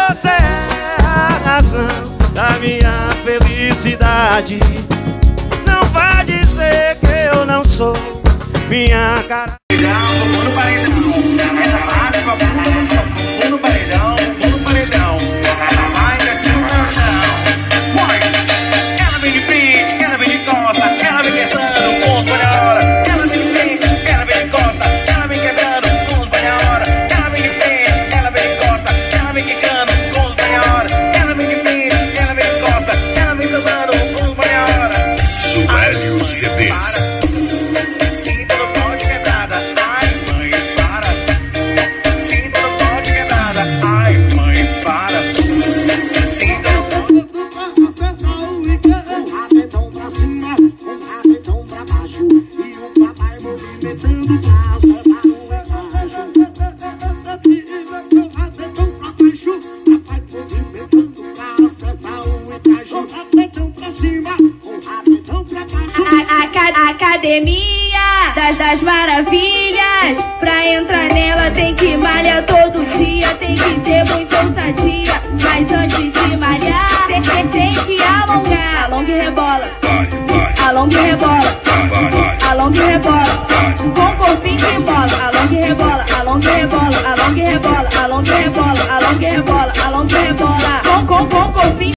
você é a razão da minha felicidade. Não vai dizer que eu não sou minha cara. No paredão, no paredão, no paredão. Vai descendo no chão. Vai. Ela vem de frente, ela vem de costa, ela vem descendo com os pés na hora. Ela vem de frente, ela vem de costa, ela vem quebrando com os pés na hora. Ela vem de frente, ela vem de costa, ela vem quicando com os pés na hora. Ela vem de frente, ela vem de costa, ela vem sobrando com os pés na hora. Suélio CDs. Academia das maravilhas. Pra entrar nela tem que malhar todo dia. Tem que ter muita ousadia. Mas antes de malhar tem que alongar. Alonga e rebola, alonga e rebola, alonga e rebola. Com corpinho de bola. Alonga e rebola, alonga e rebola, alonga e rebola, alonga e rebola, alonga e rebola, alonga e rebola.